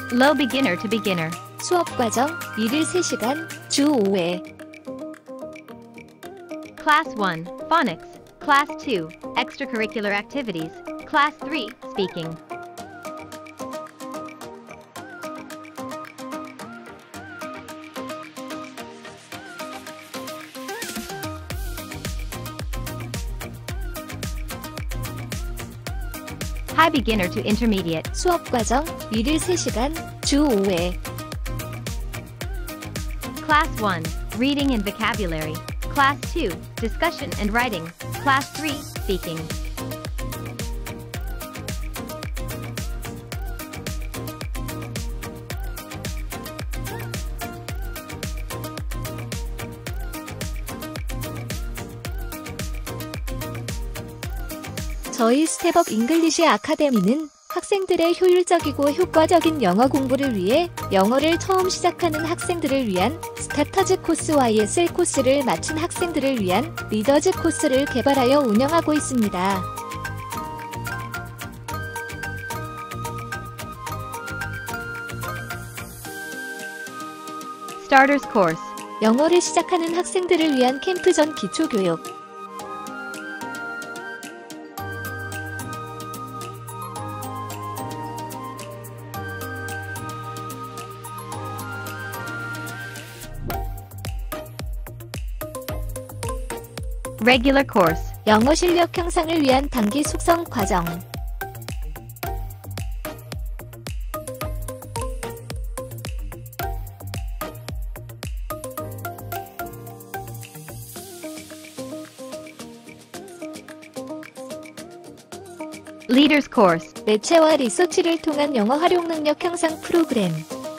Low beginner to beginner. 수업 과정, 일일 3시간, 주 5회. Class 1, Phonics. Class 2, Extracurricular Activities. Class 3, Speaking. High beginner to intermediate. 수업 과정, 일일 3시간, 주 5회. Class 1, Reading and Vocabulary. Class 2, Discussion and Writing. Class 3, Speaking. 저희 스텝업 잉글리시 아카데미는 학생들의 효율적이고 효과적인 영어 공부를 위해 영어를 처음 시작하는 학생들을 위한 스타터즈 코스와 ESL 코스를 마친 학생들을 위한 리더즈 코스를 개발하여 운영하고 있습니다. Starters Course. 영어를 시작하는 학생들을 위한 캠프 전 기초교육. Regular Course. 영어 실력 향상을 위한 단기 숙성 과정. Leaders Course. 매체와 리서치를 통한 영어 활용 능력 향상 프로그램.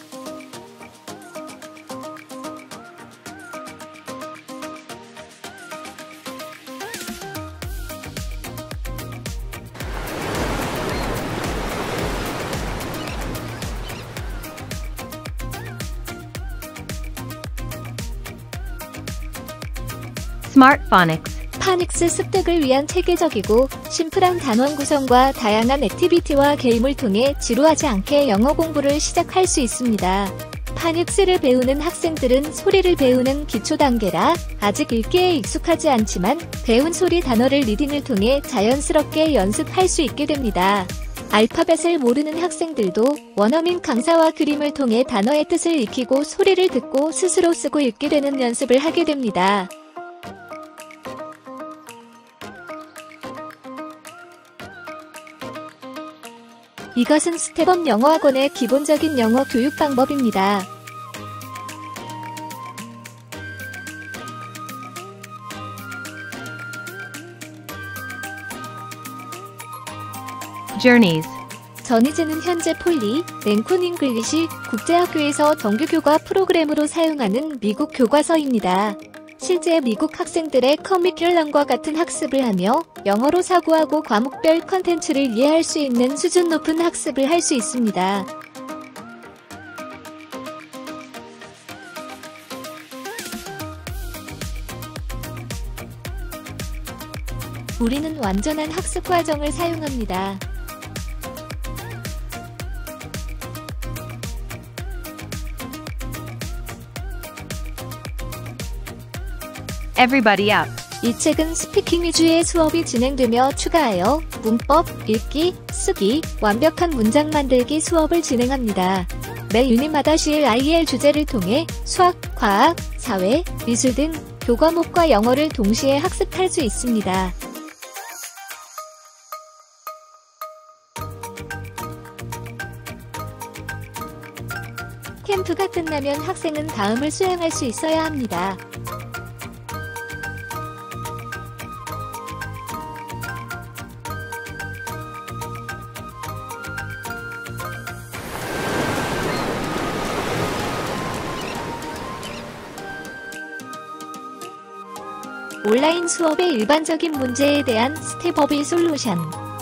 Smart Phonics. 파닉스 습득을 위한 체계적이고 심플한 단원 구성과 다양한 액티비티와 게임을 통해 지루하지 않게 영어 공부를 시작할 수 있습니다. 파닉스를 배우는 학생들은 소리를 배우는 기초 단계라 아직 읽기에 익숙하지 않지만 배운 소리 단어를 리딩을 통해 자연스럽게 연습할 수 있게 됩니다. 알파벳을 모르는 학생들도 원어민 강사와 그림을 통해 단어의 뜻을 익히고 소리를 듣고 스스로 쓰고 읽게 되는 연습을 하게 됩니다. 이것은 스텝업 영어학원의 기본적인 영어 교육 방법입니다. Journeys. 저니즈는 현재 폴리, 랭콘 잉글리시 국제학교에서 정규 교과 프로그램으로 사용하는 미국 교과서입니다. 실제 미국 학생들의 커리큘럼과 같은 학습을 하며 영어로 사고하고 과목별 컨텐츠를 이해할 수 있는 수준 높은 학습을 할 수 있습니다. 우리는 완전한 학습 과정을 사용합니다. Everybody Up. 이 책은 스피킹 위주의 수업이 진행되며 추가하여 문법, 읽기, 쓰기, 완벽한 문장 만들기 수업을 진행합니다. 매 유닛마다 CLIL 주제를 통해 수학, 과학, 사회, 미술 등 교과목과 영어를 동시에 학습할 수 있습니다. 캠프가 끝나면 학생은 다음을 수행할 수 있어야 합니다. 온라인 수업의 일반적인 문제에 대한 스텝업의 솔루션.